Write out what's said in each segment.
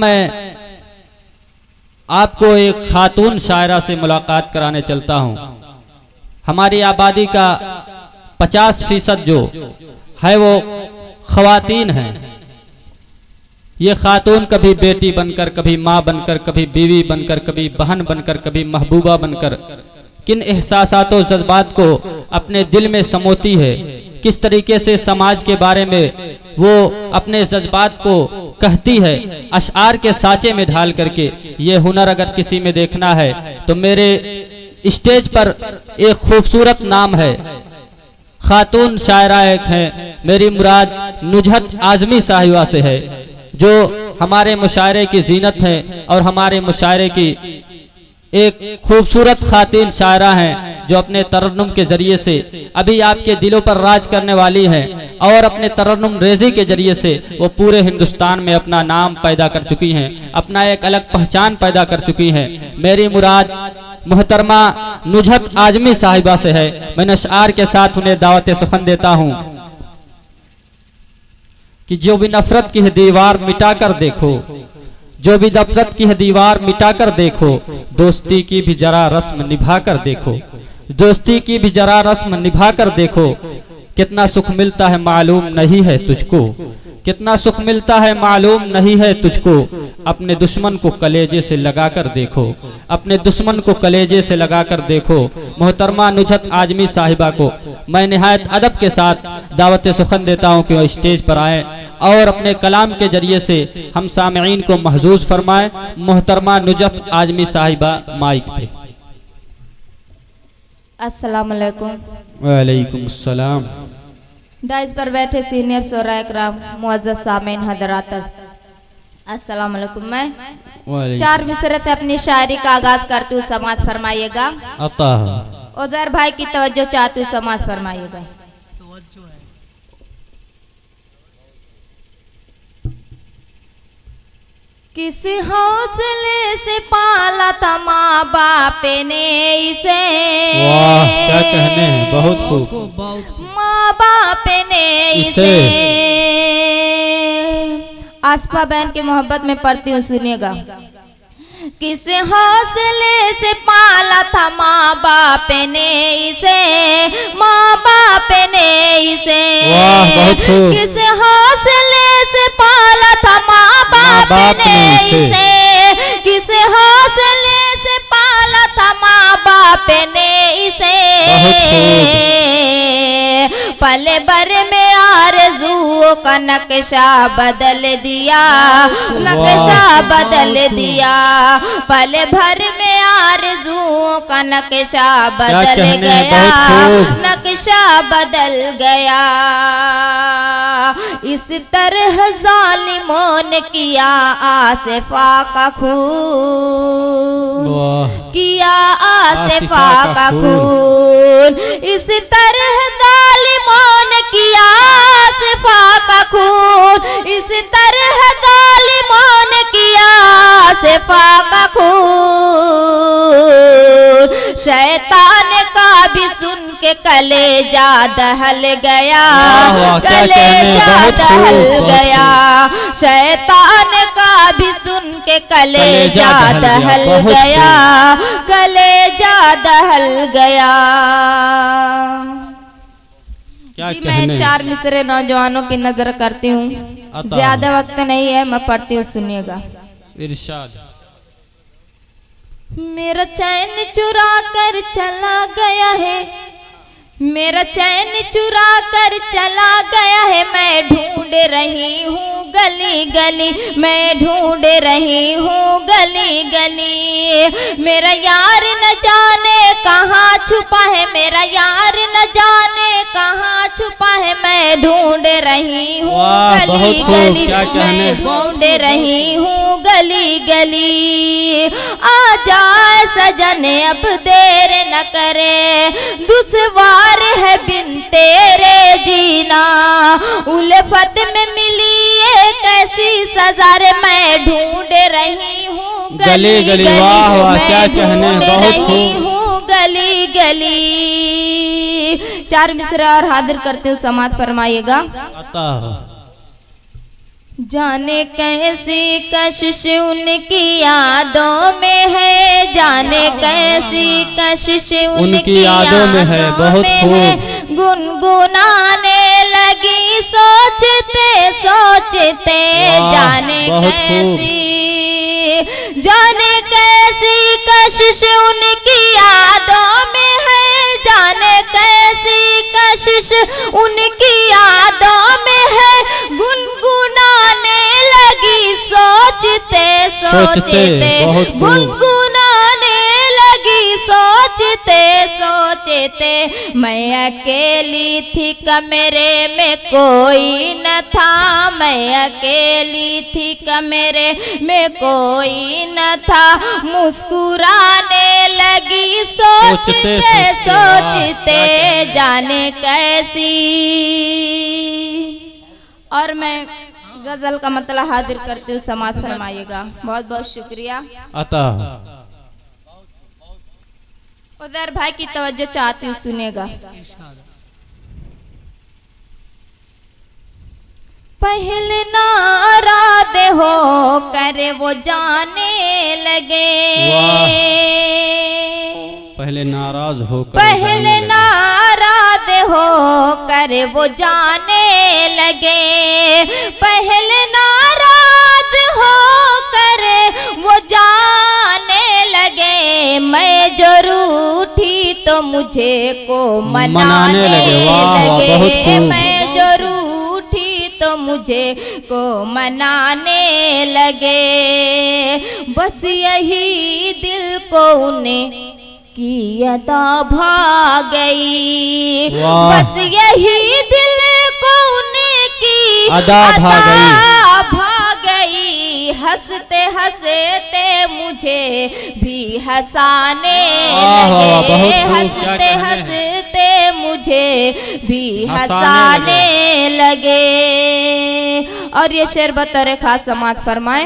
मैं आपको एक खातून शायरा से मुलाकात कराने चलता हूँ। हमारी आबादी का 50% जो है वो ख़वातीन हैं। ये खातून कभी बेटी बनकर, कभी माँ बनकर, कभी बीवी बनकर, कभी बहन बनकर, कभी महबूबा बनकर किन एहसासात और जज्बात को अपने दिल में समोती है, किस तरीके से समाज के बारे में वो अपने जज्बात को कहती है अशआर के साँचे में ढाल करके। ये हुनर अगर किसी में देखना है तो मेरे स्टेज पर एक खूबसूरत नाम है, खातून शायरा एक है, मेरी मुराद नुजहत आजमी साहिबा से है, जो हमारे मुशायरे की जीनत है और हमारे मुशायरे की एक खूबसूरत खातून शायरा हैं, जो अपने तरन्नुम के जरिए से अभी आपके दिलों पर राज करने वाली हैं और अपने तरन्नुम रेजी के जरिए से वो पूरे हिंदुस्तान में अपना नाम पैदा कर चुकी हैं, अपना एक अलग पहचान पैदा कर चुकी हैं। मेरी मुराद मोहतरमा नुजहत आजमी साहिबा से है। मैं अशआर के साथ उन्हें दावत सुखन देता हूँ कि जो भी नफरत की दीवार मिटाकर देखो, जो भी नफरत की दीवार मिटाकर देखो, दोस्ती की भी जरा रस्म निभा कर देखो, दोस्ती की भी जरा रस्म निभा कर देखो। कितना सुख मिलता है मालूम नहीं है तुझको, कितना सुख मिलता है मालूम नहीं है तुझको। अपने दुश्मन को कलेजे से लगा कर देखो, अपने दुश्मन को कलेजे से लगा कर देखो। मोहतरमा नुजहत आजमी साहिबा को मैं निहायत अदब के साथ दावत सुखन देता हूँ कि वह स्टेज पर आए और अपने कलाम के जरिए से हम सामईन को महजूज फरमाए। मोहतरमा नुजहत आजमी साहिबा माइक पे। अस्सलाम वालेकुम। वालेकुम अस्सलाम। डाइस पर बैठे सीनियर शोरा इकराम, मुअज़्ज़ज़ सामीन हज़रात, अस्सलाम वालेकुम। मैं 4 मिसरे से अपनी शायरी का आगाज करती हूँ, समाअत फरमाइएगा। उज़ैर भाई की तवज्जो चाहती हूँ, समाअत फरमाइएगा। किस हौसले से पाला था माँ बाप ने इसे, वाह क्या कहने हैं, बहुत खूब। माँ बाप ने इसे आसफा बहन की मोहब्बत में पढ़ती हूँ, सुनिएगा। किस हौसले से पाला था माँ बाप ने इसे, माँ बाप ने इसे, किस हौसले से पाला था माँ बाप ने इसे, किस हौसले से पाला था माँ बाप ने इसे। पल भर में आरज़ुओं का नक्शा बदल दिया, नक्शा बदल दिया। पल भर में आरज़ुओं का नक्शा बदल गया, नक्शा बदल गया। इस तरह ज़ालिमों ने किया आसिफा का खून, किया आसिफा का खून। इस तरह ज़ालिमों ने किया आसिफा का खून, इस तरह ज़ालिमों ने किया आसिफा का खून। शैतान का भी सुन के कलेजा दहल गया, कलेजा दहल गया। शैतान का भी सुन के कलेजा दहल गया, कलेजा दहल गया। जी मैं 4 मिसरे नौजवानों की नजर करती हूँ, ज्यादा वक्त नहीं है, मैं पढ़ती हूँ, सुनिएगा। इरशाद। मेरा चैन चुरा कर चला गया है, मेरा चैन चुरा कर चला गया है। मैं ढूंढ रही हूँ गली गली, मैं ढूंढ रही हूँ गली गली। मेरा यार न जाने कहाँ छुपा है, मेरा यार न जाने कहाँ छुपा है। मैं ढूंढ रही हूँ गली गली, मैं ढूंढ रही हूँ गली गली। आ जाए सजन अब देर न करे, दुश्वार है बिन तेरे जीना। उल्फत में मिली एक ऐसी सजा रे, मैं ढूंढ रही हूँ गली गली, मैं ढूंढ रही हूँ गली गली। 4 मिसरे और हाजिर करते हूँ, समाअत फरमाइएगा। जाने कैसी कशिश उनकी यादों में है, जाने कैसी कशिश उनकी यादों में है, बहुत खूब। गुनगुनाने लगी सोचते सोचते, जाने कैसी कशिश उनकी यादों में है, जाने कैसी कशिश उनकी यादों में है। गुनगुनाने लगी सोचते सोचते, गुनगुनाने लगी सोचते सोचते, मैं अकेली थी कमरे में कोई न था, मैं अकेली थी कमरे में कोई न था। मुस्कुराने लगी सोचते सोचते, जाने कैसी। और मैं गजल का मतलब हाजिर करती हूँ, समाज फरमाइएगा। बहुत बहुत शुक्रिया। उधर भाई की तवज्जो चाहती हूँ, सुनेगा। पहले नाराज हो कर वो जाने लगे, पहले नाराज होकर, पहले नाराज हो कर वो जाने लगे, पहले नाराज हो कर वो जाने लगे। मैं जो रूठी तो मुझे को मनाने लगे, मैं जो रूठी तो मुझे को मनाने लगे। बस यही दिल को उन्हें की अदा भा गई, बस यही दिल को उन्हें की अदा भा गई। हंसते हंसते मुझे भी हंसाने लगे, हंसते हंसते मुझे भी हंसाने लगे। और ये शेर बतौर खास समात फरमाए।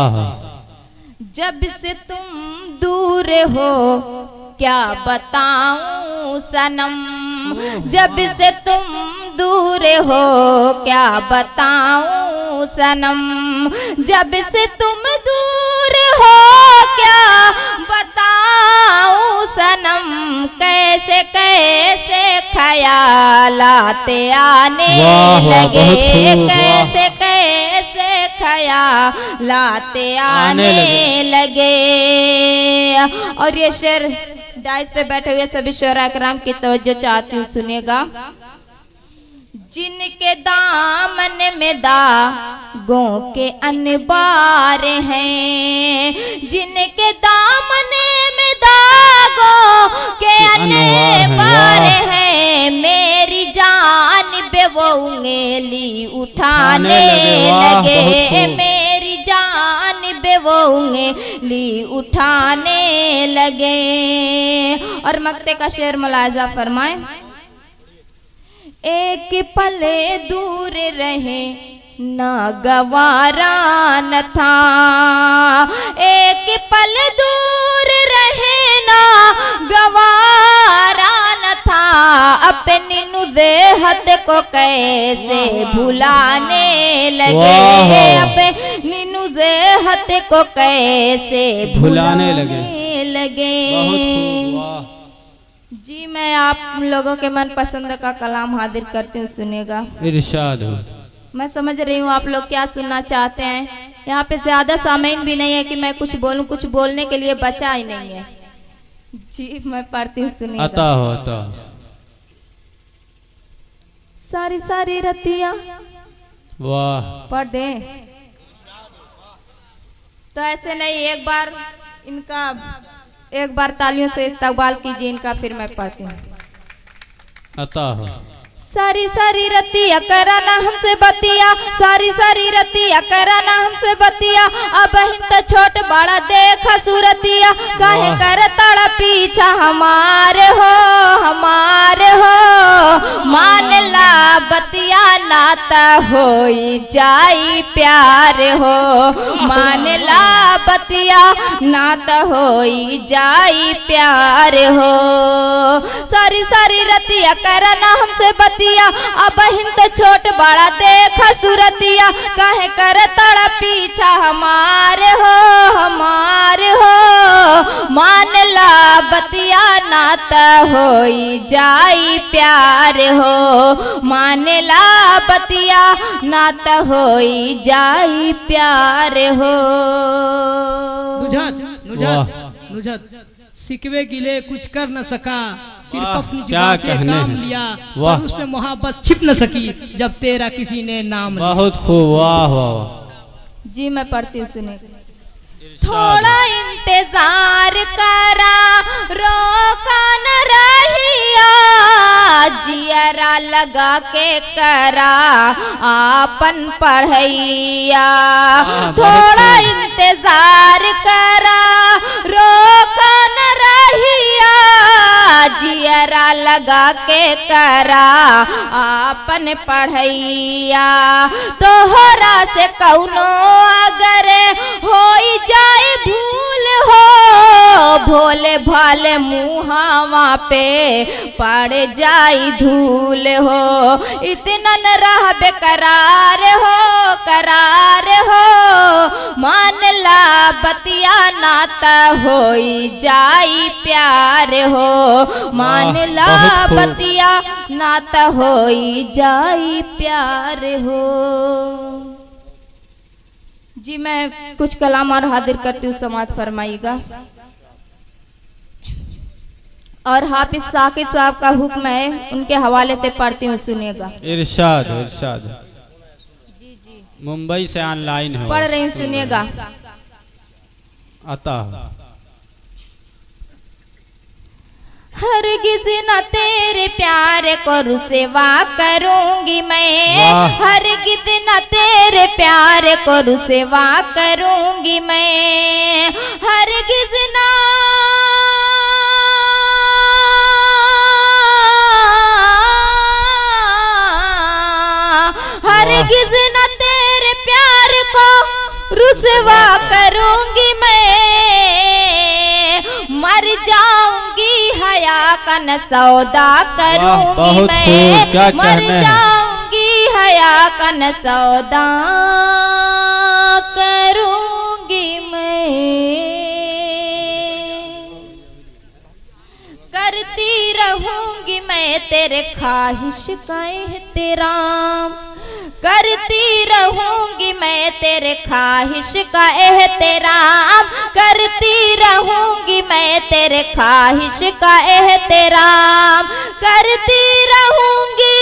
जब से तुम दूर हो क्या बताऊं सनम, जब से तुम दूर हो क्या बताऊं सनम, जब से तुम दूर हो क्या बताऊं सनम। कैसे कैसे ख्यालात आने लगे, कैसे कैसे ख्यालात आने लगे। और ये शेर डाइस पे बैठे हुए सभी शोरा कराम की तवज्जो चाहती हूँ, सुनेगा। जिनके दामन में दागों के अनबार हैं, जिनके दामन में दागों के अनबार हैं, मेरी जानिब वो उंगली उठाने लगे, मेरी जानिब वो उंगली उठाने लगे। और मक्ते का शेर मुलाजा फरमाए। एक पल दूर रहे ना गवारा न था, एक पल दूर रहे ना गवारा न था। अपनी नुज़ेहत को कैसे भुलाने लगे, अपनी नुज़ेहत को कैसे भुलाने लगे। जी मैं आप लोगों के मन पसंद का कलाम हाजिर करती हूँ, सुनेगा। इरशाद। मैं समझ रही हूँ आप लोग क्या सुनना चाहते हैं। यहाँ पे ज्यादा सामीन भी नहीं है कि मैं कुछ बोलूँ, कुछ बोलने के लिए बचा ही नहीं है। जी मैं पढ़ती हूँ, सुनिएगा। अता सारी सारी रतिया, वाह, पढ़ दे तो ऐसे नहीं, एक बार तालियों से इस्तकबाल कीजिए इनका, फिर मैं पढ़ती हूँ। अता हो। सारी सारी रतिया कराना हमसे बतिया, सारी सारी रतिया कराना हमसे बतिया। अब हिंद छोट बड़ा देखा सूरतिया, कहे कर तड़ा पीछा हमारे हो, हमारे हो। मान ला बतिया नाता हो जाई प्यार हो, मान ला बतिया नाता हो जाई प्यार हो। सारी सारी रतिया कराना हमसे बतिया, बतिया अब हिंद छोट बड़ा देख सूरतिया कहे कर तड़ा पीछा हमारे हो मान ला बतिया नात होई जाई प्यार हो मान ला बतिया नात होई जाई प्यार हो। नुजत सिकवे गिले कुछ कर न सका सिर्फ अपनी जुबान से काम लिया और उसमें मोहब्बत छिप न सकी जब तेरा किसी ने नाम लिया। बहुत खूब, वाह वाह। जी मैं पढ़ती हूँ, सुने। थोड़ा इंतजार करा रोका न रहिया जियरा लगा के करा आपन पढ़ैया। थोड़ा इंतजार करा रोका न रहिया जियरा लगा के करा आपन पढ़ैया। तोहरा से कौनो अगर होई जाए भूल हो भोले भाले मुहावा पे पड़ जाई धूल हो। इतना न रह बेकरार हो मान ला बतिया नाता होई जाई प्यार हो मान ला बतिया नाता होई जाई प्यार हो। जी मैं कुछ कलाम और हाजिर करती हूँ, समाज फरमाइएगा। और हाफिज साकिब साहब का हुक्म है, उनके हवाले से पढ़ती हूँ, सुनिएगा। इरशाद इरशाद। जी जी मुंबई से ऑनलाइन हो पढ़ रही हूँ, सुनिएगा। आता हरगिज़ न तेरे प्यार को रुसवा करूंगी मैं, हरगिज़ न तेरे प्यार को रुसवा करूंगी मैं, हरगिज़ न हरगिज़ न तेरे प्यार को रुसवा करूंगी मैं, मर जाऊंगी हया का न सौदा करूंगी मैं, मर जाऊंगी हया का न सौदा करूंगी मैं। करती रहूंगी मैं तेरे ख्वाहिश का एहतराम, करती रहूंगी मैं तेरे ख्वाहिश का एहतराम, करती रहूंगी मैं तेरे ख्वाहिश का एहतराम, करती रहूंगी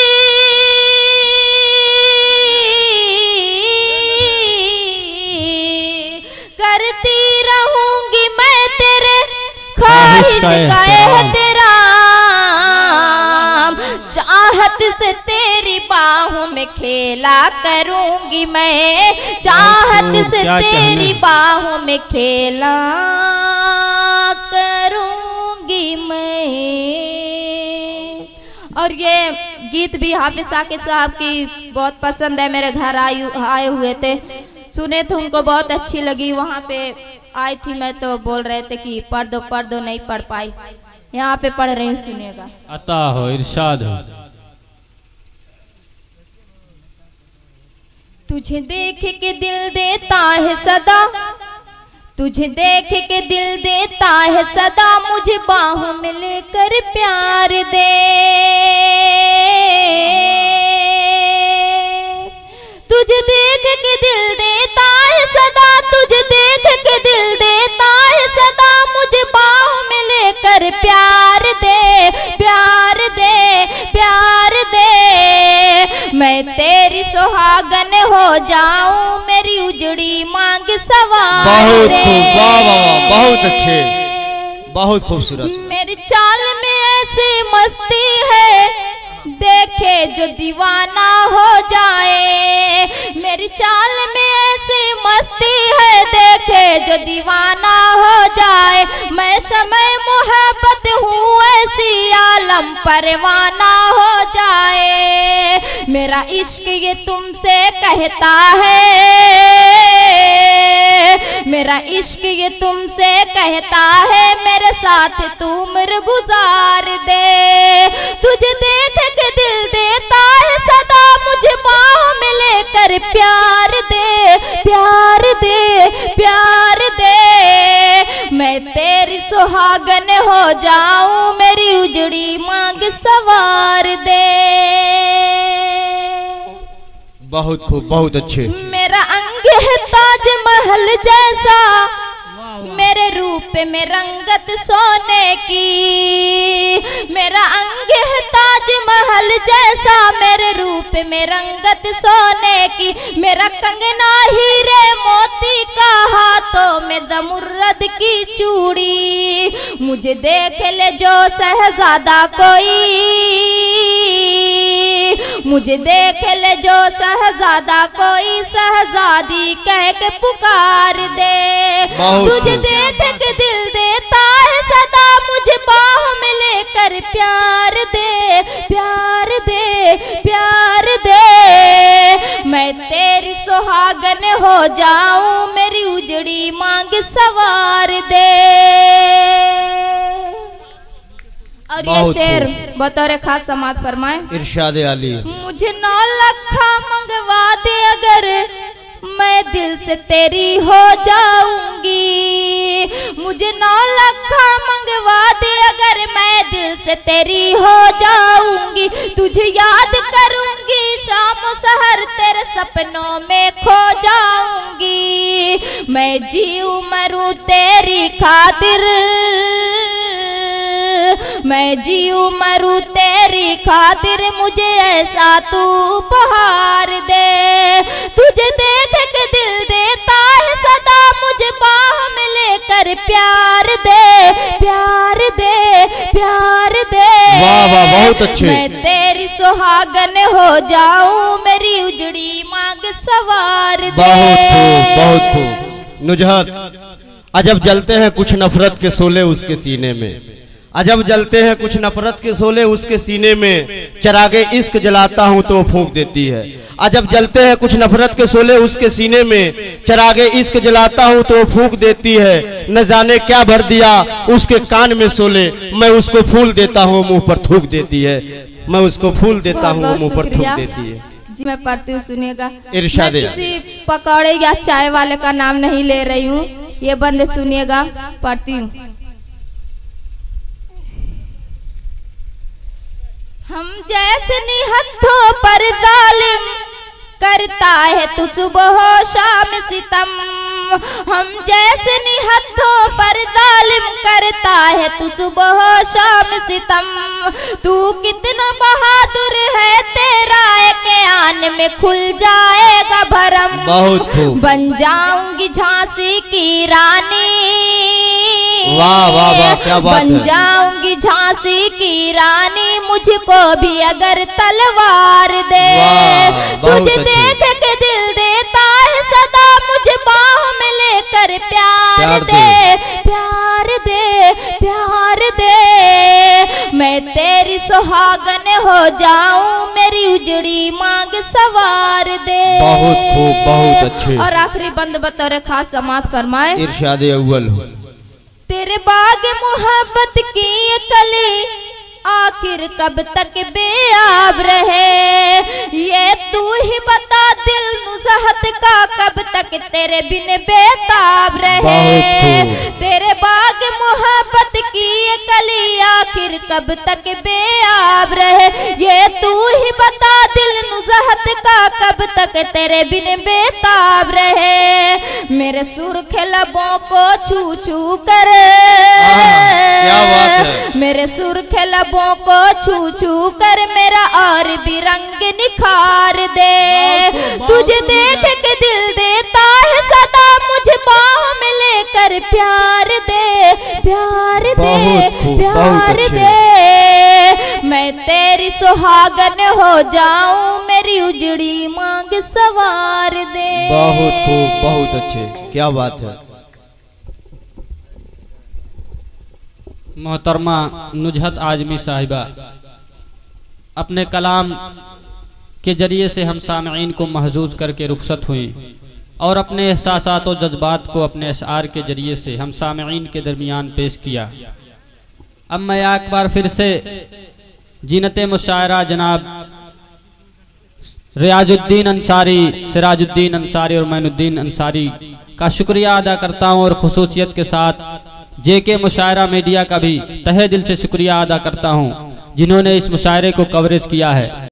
मैं तेरे ख्वाहिश का एहतराम। चाहत से तेरी बाहों में खेला करूंगी मैं, चाहत से तेरी बाहों में खेला करूंगी मैं। और ये गीत भी हाफिज साकिब साहब की बहुत पसंद है, मेरे घर आए हुए थे, सुने थे, उनको बहुत अच्छी लगी। वहाँ पे आई थी मैं तो बोल रहे थे कि पढ़ दो, नहीं पढ़ पाई, यहाँ पे पढ़ रही हूँ, सुनिएगा। अता हो, इरशाद हो। तुझे देख के दिल देता है सदा, तुझे देख के दिल देता है सदा, मुझे बाहों में लेकर प्यार दे। तुझे देख के दिल देता है सदा, तुझे देख के दिल देता है सदा, मुझे बाहों में लेकर प्यार दे, प्यार दे, प्यार दे। मैं तेरी सुहागन हो जाऊं, मेरी उजड़ी मांग सवार दे। बहुत अच्छे, बहुत खूबसूरत। मेरी चाल में ऐसी मस्ती है, देखे जो दीवाना हो जाए। मेरी चाल में ऐसी मस्ती है, देखे जो दीवाना हो जाए। मैं शम्ए मोहब्बत हूँ, ऐसी आलम परवाना हो जाए। मेरा इश्क ये तुमसे कहता है, मेरा इश्क ये तुमसे कहता है, मेरे साथ तू उम्र गुजार दे। तुझे देख के दिल देता है सदा मुझे बाहों में लेकर प्यार दे प्यार दे प्यार दे। मैं तेरी सुहागन हो जाऊं मेरी उजड़ी मांग सवार दे। बहुत खूब, बहुत अच्छे। मेरा अंग है ताज महल जैसा, मेरे रूप में रंगत सोने की। मेरा अंग है ताज महल जैसा, मेरे रूप में रंगत सोने की। मेरा कंगना हीरे मोती का, हाथों में जमुर्रद की चूड़ी। मुझे देख ले जो शहजादा कोई, मुझे देख ले जो शहजादा कोई, शहजादी कह के पुकार दे। तुझे देख के दिल देता है सदा मुझे बाहों में लेकर प्यार दे प्यार दे प्यार दे। मैं तेरी सुहागन हो जाऊं मेरी उजड़ी मांग सवार दे। और ये शेर बतौर खास समात फरमाए इरशाद आली। मुझे 9 लाख मंगवा दे अगर मैं दिल से तेरी हो जाऊंगी। मुझे 9 लाख मंगवा दे अगर मैं दिल से तेरी हो जाऊंगी। तुझे याद करूंगी शाम सहर तेरे सपनों में खो जाऊंगी। मैं जीऊं मरूं तेरी खातिर, मैं जीऊं मरूं तेरी खातिर, मुझे ऐसा तू उपहार दे। तुझे देख के दिल देता है सदा मुझे बाहों में लेकर प्यार दे प्यार दे प्यार दे। वाह वाह, बहुत अच्छे। मैं तेरी सुहागन हो जाऊं मेरी उजड़ी मांग सवार दे। बहुत खूब, बहुत खूब। नुजहत अजब जलते हैं कुछ नफरत के शोले उसके सीने में, अजब जलते हैं कुछ नफरत के शोले उसके सीने में। चरागे इश्क जलाता हूं तो फूंक देती है। अजब जलते हैं कुछ नफरत के शोले उसके सीने में, चरागे इश्क जलाता हूं तो फूंक देती है। न जाने क्या भर दिया उसके कान में शोले, मैं उसको फूल देता हूं मुंह पर थूक देती है। मैं उसको फूल देता हूं मुंह पर थूक देती है। जी मैं पढ़ती हूँ, सुनिएगा। इरशाद मैं किसी पकौड़े या चाय वाले का नाम नहीं ले रही हूँ, ये बंदे सुनिएगा, पढ़ती हूँ। हम जैसे निहत्थों पर जालिम करता है तू सुबह शाम सितम। हम जैसे निहत्थों पर जालिम करता है तू सुबह शाम सितम। तू कितना बहादुर है तेरा एक आन में खुल जाएगा भरम। बहुत खूब। बन जाऊंगी झांसी की रानी, वाह वाह वाह, क्या बात है। बन जाऊंगी झांसी की रानी, मुझको भी अगर तलवार दे। तुझे देख के दिल देता है सदा मुझे बाहों में लेकर प्यार दे प्यार दे प्यार दे। मैं तेरी सुहागन हो जाऊं मेरी उजड़ी मांग सवार दे। बहुत खूब, बहुत अच्छे। और आखिरी बंद बतौर खास समात फरमाए इरशाद अव्वल। तेरे बाग मोहब्बत की ये कली आखिर कब तक बेआब रहे। ये तू ही बता दिल नुज़हत का कब तक तेरे बिन बेताब रहे। तेरे बाग मोहब्बत की ये कली आखिर कब तक बेआब रहे। ये तू ही बता दिल नुज़हत का कब तक तेरे बिन बेताब रहे। मेरे सुर्ख लबों को छू छू कर, क्या बात है। मेरे सुर्ख लबों को छू छू कर मेरा और भी रंग निखार दे। तुझे देख के दिल देता है सदा मुझे बाहों में लेकर प्यार दे प्यार दे प्यार दे। मैं तेरी सुहागन हो जाऊं मेरी उजड़ी मांग सवार दे। बहुत खूब, बहुत अच्छे, क्या बात है। मोहतरमा नुजहत आजमी साहिबा अपने कलाम के जरिए से हम सामईन को महजूज करके रुखसत हुई और अपने एहसासात और जज्बात को अपने अशआर के जरिए से हम सामईन के दरमियान पेश किया। अब मैं एक बार फिर से जीनत मुशायरा जनाब रियाजुद्दीन अंसारी, सिराजुद्दीन अंसारी और मैनुद्दीन अंसारी का शुक्रिया अदा करता हूँ और खुसूसियत के साथ जेके मुशायरा मीडिया का भी तहे दिल से शुक्रिया अदा करता हूँ जिन्होंने इस मुशायरे को कवरेज किया है।